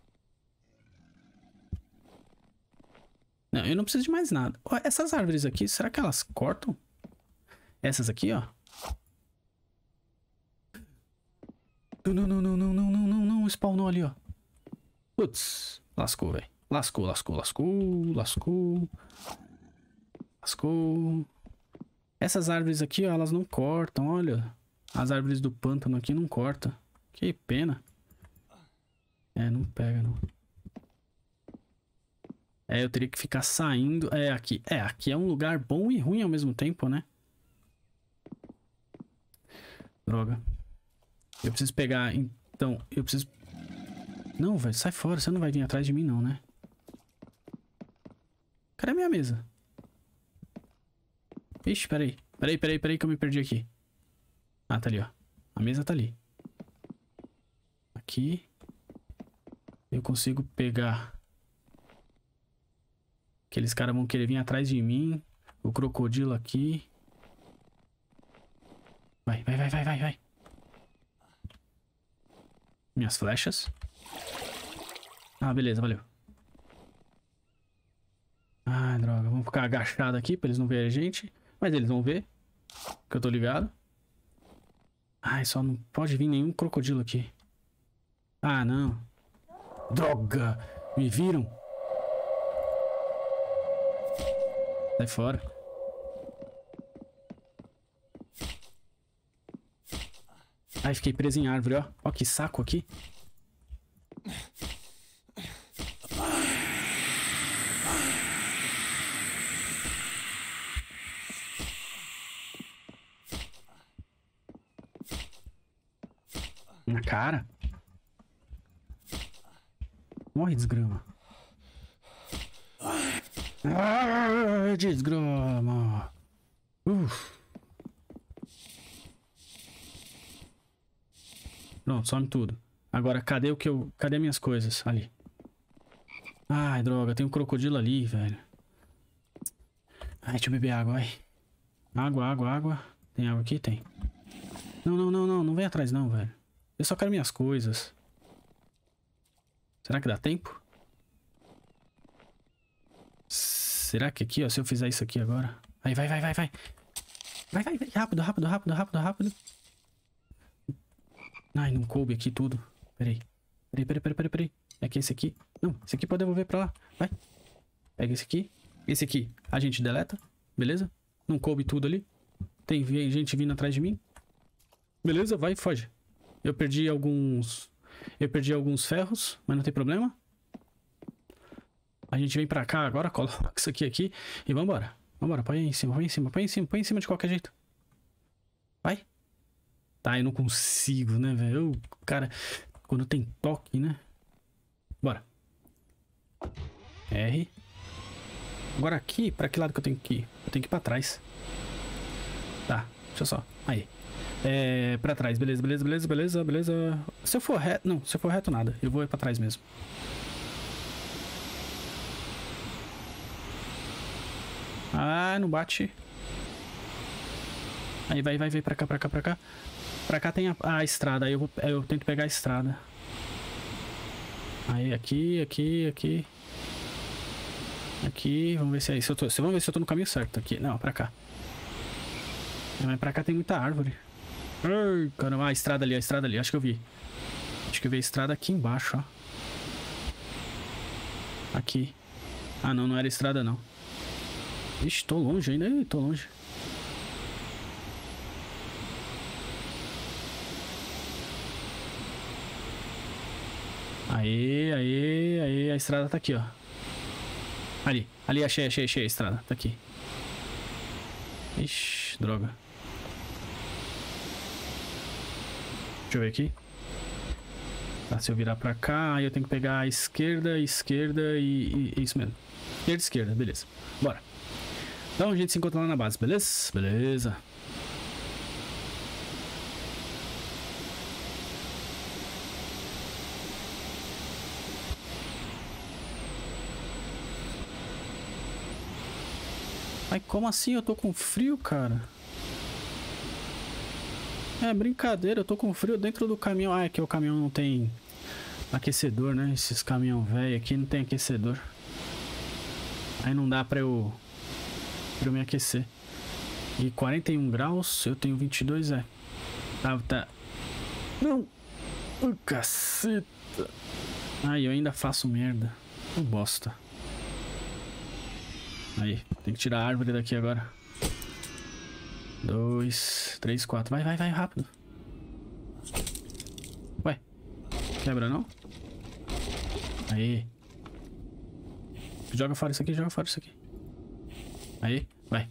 Não, eu não preciso de mais nada. Ó, essas árvores aqui, será que elas cortam? Essas aqui, ó. Não, não, não, não, não, não, não, não, não. Spawnou ali, ó. Putz. Lascou, velho. Lascou, lascou, lascou, lascou. Lascou. Essas árvores aqui, ó, elas não cortam, olha. As árvores do pântano aqui não cortam. Que pena. É, não pega, não. É, eu teria que ficar saindo. É, aqui. É, aqui é um lugar bom e ruim ao mesmo tempo, né? Droga. Eu preciso pegar... Então, eu preciso... Não, velho, sai fora. Você não vai vir atrás de mim, não, né? Cadê a minha mesa? Ixi, peraí. Peraí, peraí, peraí que eu me perdi aqui. Ah, tá ali, ó. A mesa tá ali. Aqui. Eu consigo pegar... Aqueles caras vão querer vir atrás de mim. O crocodilo aqui. Vai, vai, vai, vai, vai, vai. Minhas flechas. Ah, beleza, valeu. Ah, droga. Vamos ficar agachado aqui pra eles não verem a gente. Mas eles vão ver. Que eu tô ligado. Ai, só não pode vir nenhum crocodilo aqui. Ah, não. Droga. Me viram? Sai fora. Ai, fiquei preso em árvore, ó. Ó que saco aqui. Na cara. Morre, desgrama. Ah, desgrama. Uf. Pronto, some tudo. Agora, cadê o que eu... Cadê minhas coisas? Ali. Ai, droga. Tem um crocodilo ali, velho. Ai, deixa eu beber água, vai. Água, água, água. Tem água aqui? Tem. Não, não, não, não. Não vem atrás, não, velho. Eu só quero minhas coisas. Será que dá tempo? Será que aqui, ó, se eu fizer isso aqui agora... Aí, vai, vai, vai, vai. Vai, vai, vai. Rápido, rápido, rápido, rápido, rápido. Ai, não coube aqui tudo. Peraí. Peraí, peraí, peraí, peraí, peraí. É que esse aqui... Não, esse aqui pode devolver pra lá. Vai. Pega esse aqui. Esse aqui a gente deleta. Beleza? Não coube tudo ali. Tem gente vindo atrás de mim. Beleza, vai, foge. Eu perdi alguns... Eu perdi alguns ferros, mas não tem problema. A gente vem pra cá agora, coloca isso aqui aqui e vambora. Vambora, põe em cima, põe em cima, põe em cima, põe em cima de qualquer jeito. Vai. Tá, eu não consigo, né, velho? Cara, quando tem toque, né? Bora. R. Agora aqui, pra que lado que eu tenho que ir? Eu tenho que ir pra trás. Tá, deixa eu só. Aí. É, pra trás, beleza, beleza, beleza, beleza, beleza. Se eu for reto, não, se eu for reto nada, eu vou pra trás mesmo. Ah, não bate. Aí vai, vai, vai pra cá, pra cá, pra cá. Pra cá tem a, a estrada, aí eu, vou, eu tento pegar a estrada. Aí, aqui, aqui, aqui. Aqui, vamos ver se é isso. Eu tô, vamos ver se eu tô no caminho certo aqui. Não, pra cá. Mas pra cá tem muita árvore. Ai, caramba, a estrada ali, a estrada ali, acho que eu vi. Acho que eu vi a estrada aqui embaixo, ó. Aqui. Ah, não, não era estrada, não. Ixi, tô longe ainda. Ih, tô longe. Aê, aê, aê, a estrada tá aqui, ó. Ali, ali, achei, achei, achei a estrada, tá aqui. Ixi, droga. Deixa eu ver aqui. Tá, se eu virar pra cá, aí eu tenho que pegar a esquerda, esquerda e, e isso mesmo. Esquerda, esquerda, beleza. Bora. Então a gente se encontra lá na base, beleza? Beleza. Ai, como assim? Eu tô com frio, cara? É brincadeira, eu tô com frio dentro do caminhão. Ah, é que o caminhão não tem aquecedor, né? Esses caminhão velho aqui não tem aquecedor. Aí não dá pra eu, pra eu me aquecer. E quarenta e um graus, eu tenho vinte e dois, é. Tá, tá. Não! Oh, caceta! Ai, eu ainda faço merda. Eu bosta. Aí, tem que tirar a árvore daqui agora. Dois, três, quatro. Vai, vai, vai, rápido. Ué, quebra não? Aí. Joga fora isso aqui, joga fora isso aqui. Aí, vai.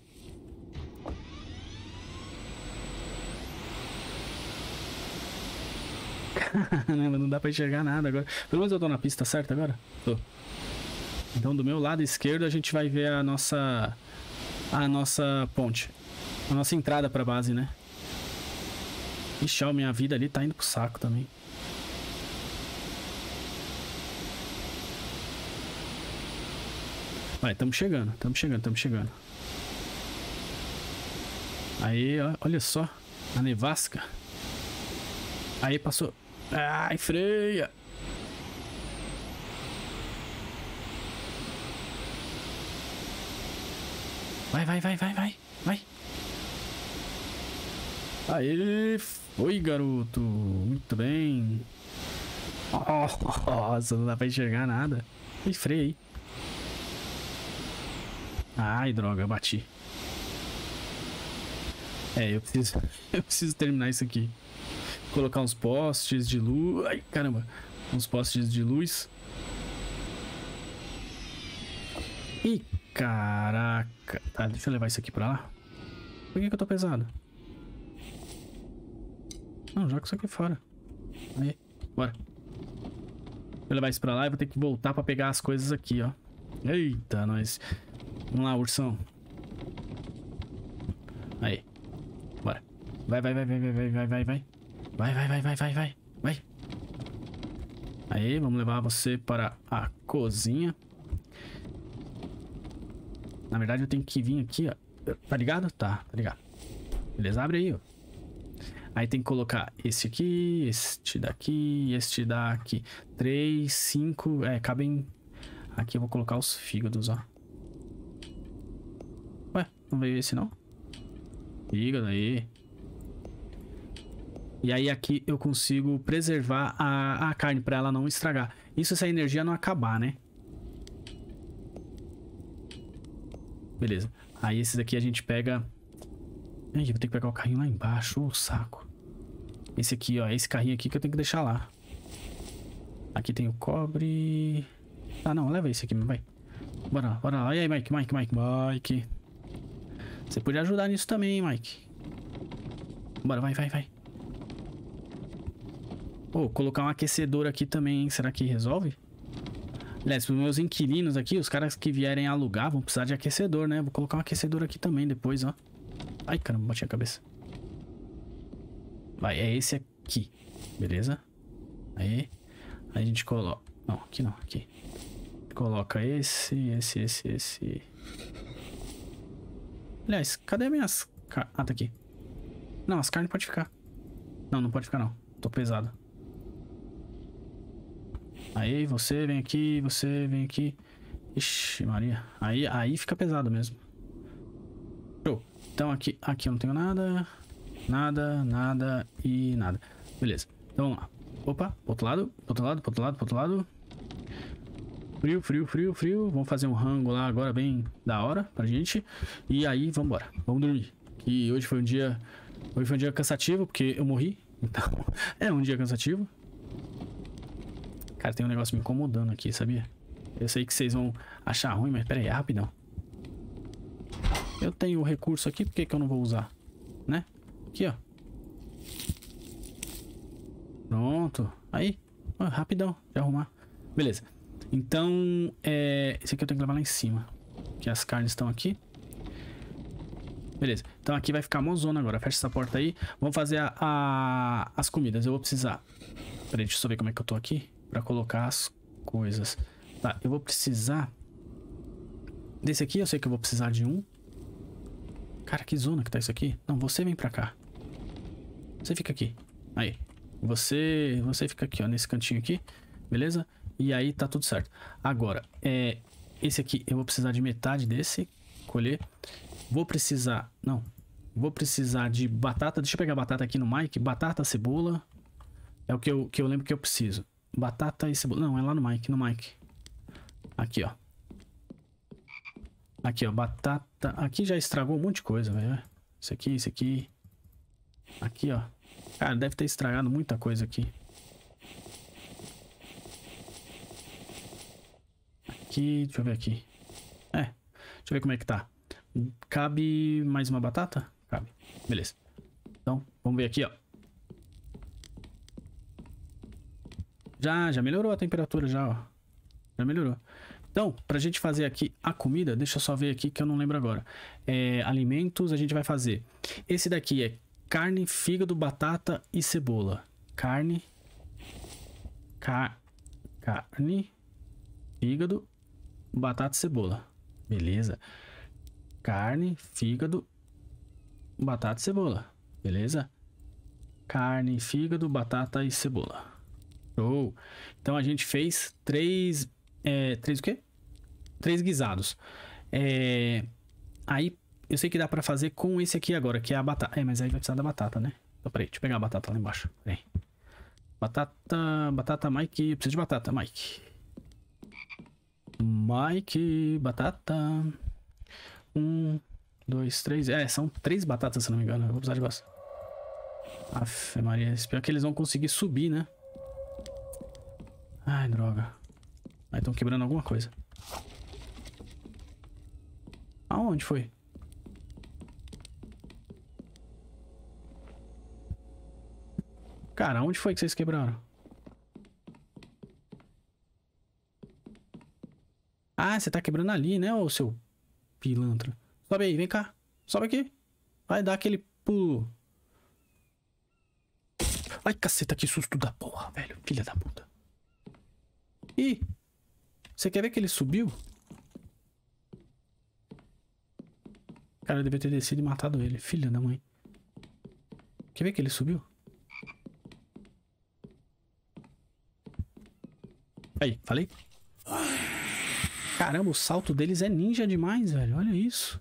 Não dá pra enxergar nada agora. Pelo menos eu tô na pista certa agora? Tô. Então do meu lado esquerdo a gente vai ver a nossa a nossa ponte, a nossa entrada pra base, né? Ixi, ó, minha vida ali tá indo pro saco também. Vai, tamo chegando, tamo chegando, tamo chegando. Aí, ó, olha só, a nevasca. Aí passou. Ai, freia. Vai, vai, vai, vai, vai, vai. Aê, foi, garoto. Muito bem. Nossa, não dá pra enxergar nada. E freia aí. Ai, droga, eu bati. É, eu preciso, eu preciso terminar isso aqui. Colocar uns postes de luz. Ai, caramba. Uns postes de luz. Ih, caraca. Tá, deixa eu levar isso aqui pra lá. Por que que eu tô pesado? Não, joga isso aqui fora. Aí, bora. Vou levar isso pra lá e vou ter que voltar pra pegar as coisas aqui, ó. Eita, nós. Vamos lá, ursão. Aí. Bora. Vai, vai, vai, vai, vai, vai, vai, vai, vai. Vai, vai, vai, vai, vai, vai. Vai. Aí, vamos levar você para a cozinha. Na verdade, eu tenho que vir aqui, ó. Tá ligado? Tá, tá ligado. Beleza, abre aí, ó. Aí tem que colocar esse aqui, este daqui, este daqui. Três, cinco. É, cabem. Aqui eu vou colocar os fígados, ó. Ué, não veio esse não? Fígado aí. E aí aqui eu consigo preservar a, a carne pra ela não estragar. Isso se a energia não acabar, né? Beleza. Aí esses aqui a gente pega... Ai, vou ter que pegar o carrinho lá embaixo. Ô, saco. Esse aqui, ó. Esse carrinho aqui que eu tenho que deixar lá. Aqui tem o cobre... Ah, não. Leva esse aqui, vai. Bora lá, bora lá. E aí, Mike, Mike, Mike, Mike. Você podia ajudar nisso também, hein, Mike. Bora, vai, vai, vai. Pô, colocar um aquecedor aqui também, hein? Será que resolve? Aliás, os meus inquilinos aqui, os caras que vierem alugar, vão precisar de aquecedor, né? Vou colocar um aquecedor aqui também depois, ó. Ai, caramba, bati a cabeça. Vai, é esse aqui. Beleza? Aí. Aí a gente coloca... Não, aqui não, aqui. Coloca esse, esse, esse, esse. Aliás, cadê minhas... Car... Ah, tá aqui. Não, as carnes podem ficar. Não, não pode ficar não. Tô pesado. Aí, você vem aqui, você vem aqui. Ixi, Maria. Aí, aí fica pesado mesmo. Show. Então aqui, aqui eu não tenho nada. Nada, nada e nada. Beleza. Então vamos lá. Opa, pro outro lado, pro outro lado, pro outro lado, pro outro lado. Frio, frio, frio, frio. Vamos fazer um rango lá agora bem da hora pra gente. E aí, vamos embora. Vamos dormir. E hoje foi um dia... Hoje foi um dia cansativo, porque eu morri. Então, é um dia cansativo. Cara, tem um negócio me incomodando aqui, sabia? Eu sei que vocês vão achar ruim, mas pera aí, é rapidão. Eu tenho o recurso aqui, por que que eu não vou usar? Né? Aqui, ó. Pronto. Aí. Ó, rapidão de arrumar. Beleza. Então, é... esse aqui eu tenho que levar lá em cima. Que as carnes estão aqui. Beleza. Então aqui vai ficar mozona agora. Fecha essa porta aí. Vamos fazer a, a... as comidas. Eu vou precisar... Peraí, deixa eu só ver como é que eu tô aqui. Pra colocar as coisas. Tá, eu vou precisar... Desse aqui eu sei que eu vou precisar de um. Cara, que zona que tá isso aqui. Não, você vem pra cá. Você fica aqui. Aí. Você... Você fica aqui, ó. Nesse cantinho aqui. Beleza? E aí tá tudo certo. Agora, é... esse aqui eu vou precisar de metade desse. Colher. Vou precisar... Não. Vou precisar de batata. Deixa eu pegar a batata aqui no Mike. Batata, cebola. É o que eu, que eu lembro que eu preciso. Batata e cebola. Não, é lá no Mike. No Mike. Aqui, ó. Aqui, ó. Batata. Aqui já estragou um monte de coisa, velho. Isso aqui, isso aqui. Aqui, ó. Cara, deve ter estragado muita coisa aqui. Aqui, deixa eu ver aqui. É. Deixa eu ver como é que tá. Cabe mais uma batata? Cabe. Beleza. Então, vamos ver aqui, ó. Já, já melhorou a temperatura, já, ó. Já melhorou. Então, pra gente fazer aqui a comida, deixa eu só ver aqui que eu não lembro agora. É, alimentos, a gente vai fazer. Esse daqui é carne, fígado, batata e cebola. Carne. Car, carne. Fígado, batata e cebola. Beleza. Carne, fígado, batata e cebola. Beleza? Carne, fígado, batata e cebola. Show! Então a gente fez três... É, três o quê? Três guisados. É, aí eu sei que dá pra fazer com esse aqui agora, que é a batata. É, mas aí vai precisar da batata, né? Então peraí, deixa eu pegar a batata lá embaixo. Peraí. Batata... Batata, Mike. Eu preciso de batata, Mike. Mike... Batata... Um... Dois, três... É, são três batatas, se não me engano. Eu vou precisar de bastante. Aff, Maria. Espero que eles vão conseguir subir, né? Ai, droga. Aí estão quebrando alguma coisa. Aonde foi? Cara, onde foi que vocês quebraram? Ah, você tá quebrando ali, né, ô seu pilantra? Sobe aí, vem cá. Sobe aqui. Vai dar aquele pulo. Ai, caceta, que susto da porra, velho. Filha da puta. Ih, você quer ver que ele subiu? Cara, eu devia ter descido e matado ele. Filha da mãe. Quer ver que ele subiu? Aí, falei? Caramba, o salto deles é ninja demais, velho. Olha isso.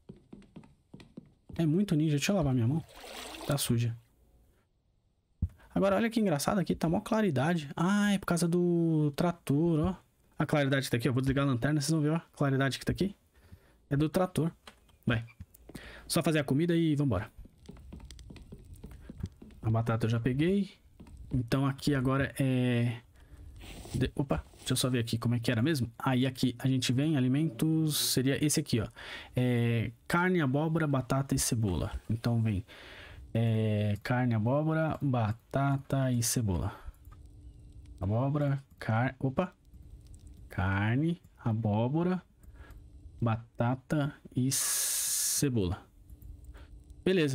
É muito ninja. Deixa eu lavar minha mão. Tá suja. Agora, olha que engraçado aqui. Tá mó claridade. Ah, é por causa do trator, ó. A claridade que tá aqui, ó. Vou desligar a lanterna, vocês vão ver, ó. A claridade que tá aqui. É do trator. Vai. Só fazer a comida e vambora. A batata eu já peguei. Então aqui agora é... De... Opa, deixa eu só ver aqui como é que era mesmo. Aí aqui a gente vem, alimentos... Seria esse aqui, ó. É... Carne, abóbora, batata e cebola. Então vem... É... Carne, abóbora, batata e cebola. Abóbora, carne... Opa! Carne, abóbora, batata e cebola. Beleza.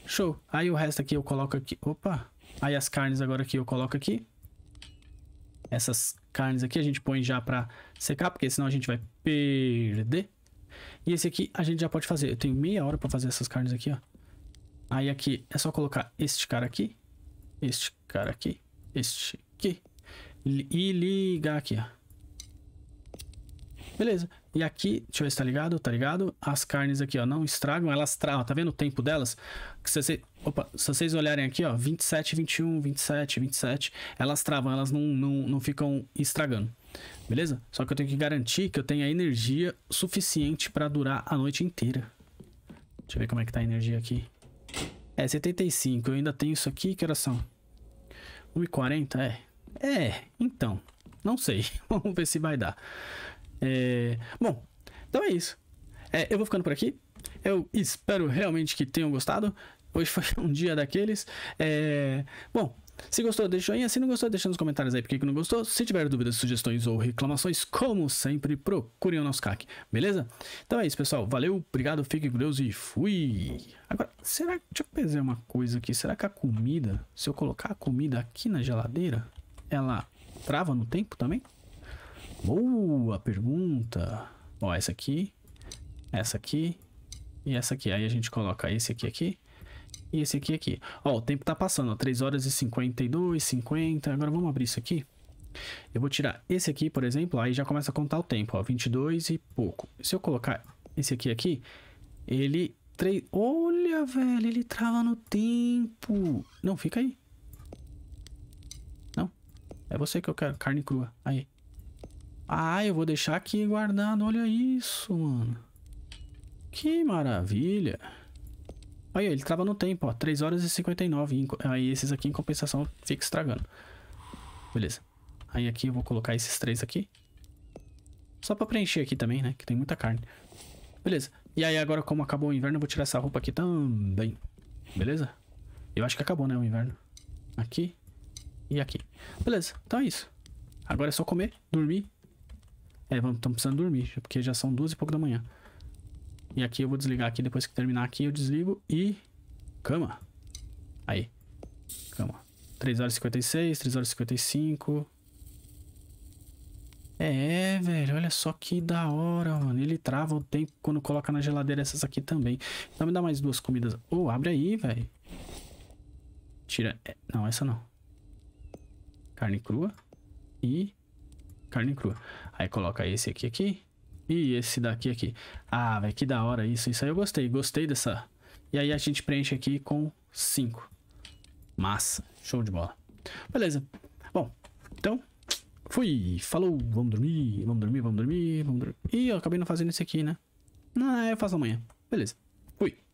Show. Aí o resto aqui eu coloco aqui. Opa. Aí as carnes agora aqui eu coloco aqui. Essas carnes aqui a gente põe já pra secar, porque senão a gente vai perder. E esse aqui a gente já pode fazer. Eu tenho meia hora pra fazer essas carnes aqui, ó. Aí aqui é só colocar este cara aqui. Este cara aqui. Este aqui. E ligar aqui, ó. Beleza. E aqui, deixa eu ver se tá ligado, tá ligado? As carnes aqui, ó, não estragam, elas travam. Tá vendo o tempo delas? Que se, você, opa, se vocês olharem aqui, ó, vinte e sete, vinte e um, vinte e sete, vinte e sete, elas travam, elas não, não, não ficam estragando. Beleza? Só que eu tenho que garantir que eu tenha energia suficiente pra durar a noite inteira. Deixa eu ver como é que tá a energia aqui. É, setenta e cinco. Eu ainda tenho isso aqui, que horas são? uma e quarenta, é. É, então. Não sei. Vamos ver se vai dar. É... Bom, então é isso. É, eu vou ficando por aqui. Eu espero realmente que tenham gostado. Hoje foi um dia daqueles. É... Bom, se gostou, deixa o joinha. Se não gostou, deixa nos comentários aí porque que não gostou. Se tiver dúvidas, sugestões ou reclamações, como sempre, procurem o nosso C A C. Beleza? Então é isso, pessoal. Valeu, obrigado, fiquem com Deus e fui. Agora, será que... Deixa eu pensar uma coisa aqui. Será que a comida, se eu colocar a comida aqui na geladeira, ela trava no tempo também? Boa pergunta. Ó, essa aqui, essa aqui e essa aqui. Aí a gente coloca esse aqui aqui e esse aqui aqui. Ó, o tempo tá passando, ó, três horas e cinquenta e dois, cinquenta. Agora vamos abrir isso aqui. Eu vou tirar esse aqui, por exemplo, aí já começa a contar o tempo, ó, vinte e dois e pouco. Se eu colocar esse aqui aqui, ele... três... Olha, velho, ele trava no tempo. Não, fica aí. Não, é você que eu quero, carne crua. Aí. Ah, eu vou deixar aqui guardado. Olha isso, mano. Que maravilha. Aí, ele trava no tempo, ó. três horas e cinquenta e nove. Aí, esses aqui, em compensação, fica estragando. Beleza. Aí, aqui, eu vou colocar esses três aqui. Só pra preencher aqui também, né? Que tem muita carne. Beleza. E aí, agora, como acabou o inverno, eu vou tirar essa roupa aqui também. Beleza? Eu acho que acabou, né? O inverno. Aqui. E aqui. Beleza. Então é isso. Agora é só comer, dormir. É, vamos, estamos precisando dormir, porque já são duas e pouco da manhã. E aqui eu vou desligar aqui, depois que terminar aqui eu desligo e... Cama. Aí. Cama. três horas e cinquenta e seis, três horas e cinquenta e cinco. É, velho, olha só que da hora, mano. Ele trava o tempo quando coloca na geladeira essas aqui também. Então me dá mais duas comidas. Oh, abre aí, velho. Tira... É, não, essa não. Carne crua. E... carne crua. Aí coloca esse aqui aqui. E esse daqui aqui. Ah, velho, que da hora isso. Isso aí eu gostei. Gostei dessa. E aí a gente preenche aqui com cinco. Massa. Show de bola. Beleza. Bom, então... Fui. Falou. Vamos dormir. Vamos dormir, vamos dormir, vamos dormir. Ih, eu acabei não fazendo esse aqui, né? Não, eu faço amanhã. Beleza. Fui.